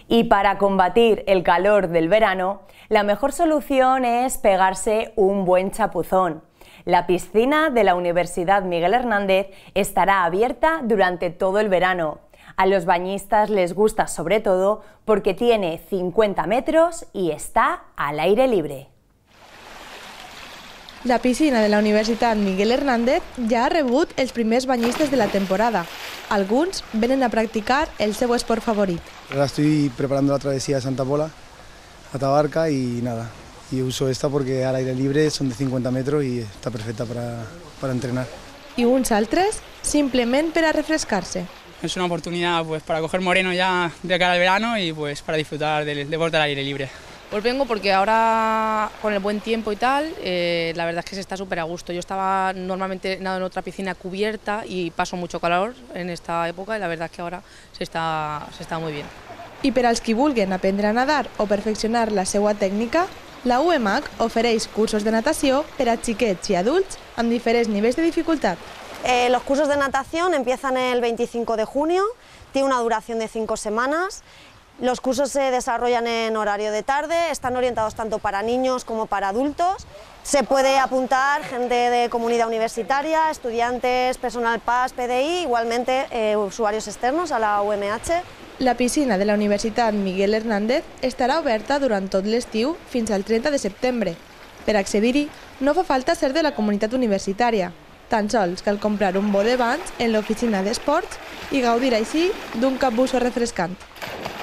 Y para combatir el calor del verano, la mejor solución es pegarse un buen chapuzón. La piscina de la Universidad Miguel Hernández estará abierta durante todo el verano. A los bañistas les gusta sobre todo porque tiene 50 metros y está al aire libre. La piscina de la Universitat Miguel Hernández ja ha rebut els primers banyistes de la temporada. Alguns venen a practicar el seu esport favorit. Ahora estoy preparando la travesía de Santa Pola a Tabarca y nada. Y uso esta porque al aire libre son de 50 metros y está perfecta para entrenar. I uns altres, simplement per a refrescar-se. Es una oportunidad pues, para coger moreno ya de cara al verano y pues, para disfrutar del deporte al aire libre. Pues vengo porque ahora con el buen tiempo y tal, la verdad es que se está súper a gusto. Yo estaba normalmente nado en otra piscina cubierta y paso mucho calor en esta época y la verdad es que ahora se está muy bien. I per als qui vulguin aprendre a nadar o perfeccionar la seva tècnica, la UEMAC ofereix cursos de natació per a xiquets i adults amb diferents nivells de dificultat. Los cursos de natación empiezan el 25 de junio, tiene una duración de 5 semanas. Los cursos se desarrollan en horario de tarde, están orientados tanto para niños como para adultos. Se puede apuntar gente de comunidad universitaria, estudiantes, personal PAS, PDI, igualmente usuarios externos a la UMH. La piscina de la Universitat Miguel Hernández estarà oberta durant tot l'estiu fins al 30 de setembre. Per accedir-hi no fa falta ser de la comunitat universitària. Tan sols cal comprar un bo de banys en l'oficina d'esports i gaudir així d'un capbusso refrescant.